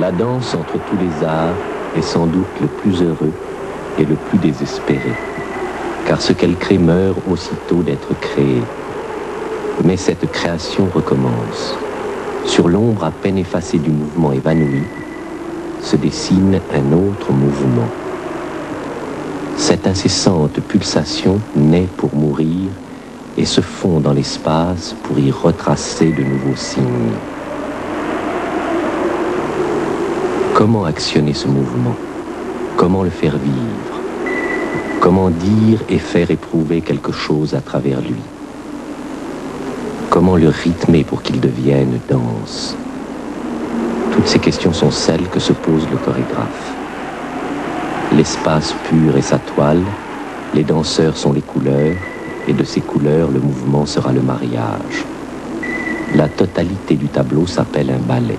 La danse entre tous les arts est sans doute le plus heureux et le plus désespéré, car ce qu'elle crée meurt aussitôt d'être créé. Mais cette création recommence. Sur l'ombre à peine effacée du mouvement évanoui, se dessine un autre mouvement. Cette incessante pulsation naît pour mourir et se fond dans l'espace pour y retracer de nouveaux signes. Comment actionner ce mouvement? Comment le faire vivre? Comment dire et faire éprouver quelque chose à travers lui? Comment le rythmer pour qu'il devienne danse? Toutes ces questions sont celles que se pose le chorégraphe. L'espace pur est sa toile, les danseurs sont les couleurs, et de ces couleurs, le mouvement sera le mariage. La totalité du tableau s'appelle un ballet.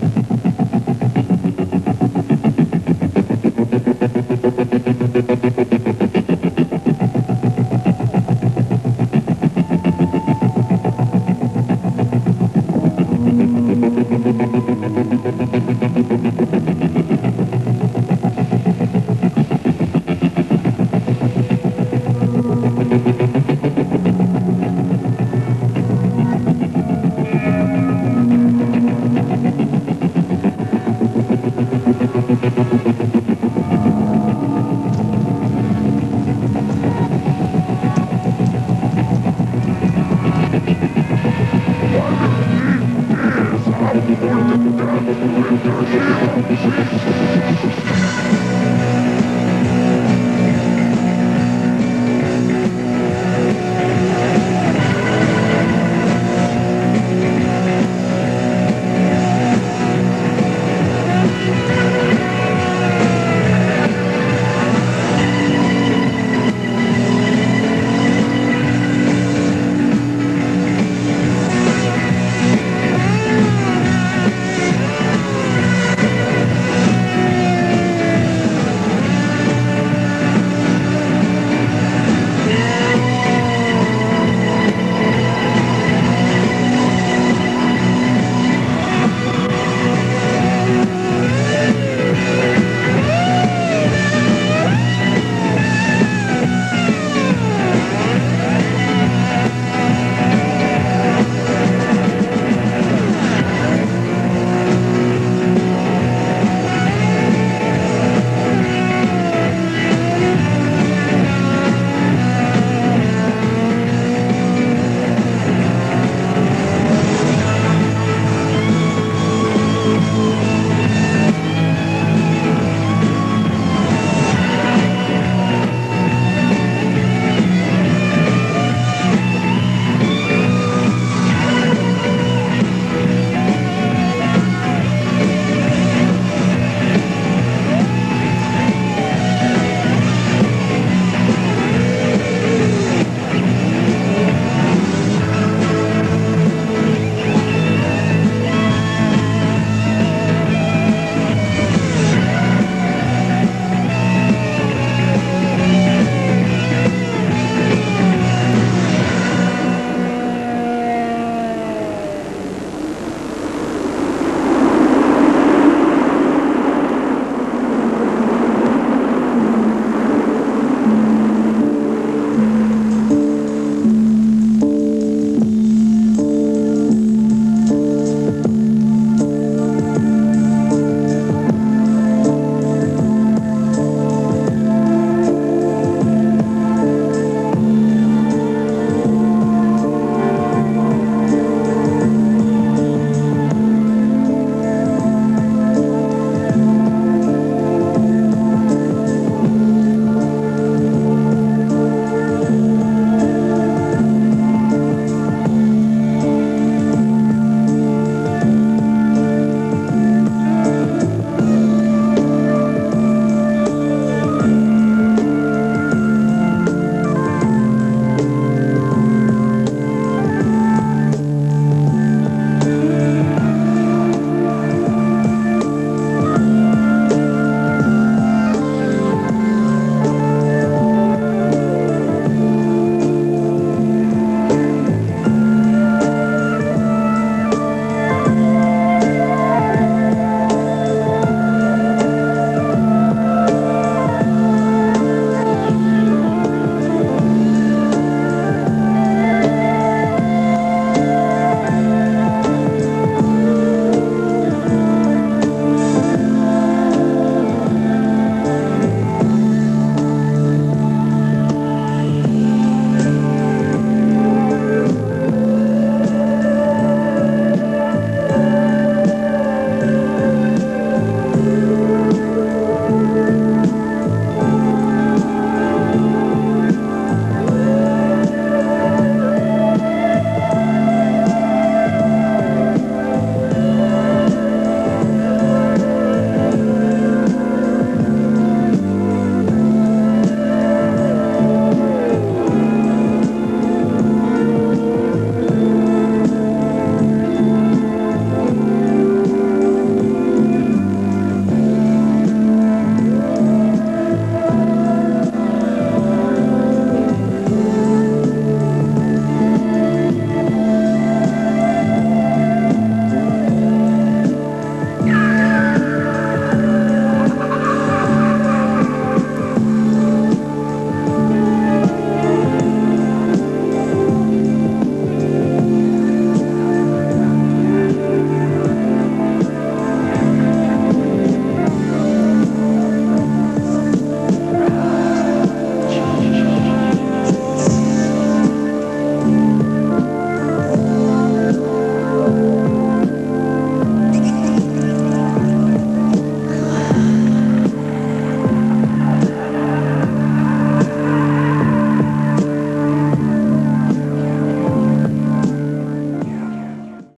Thank you.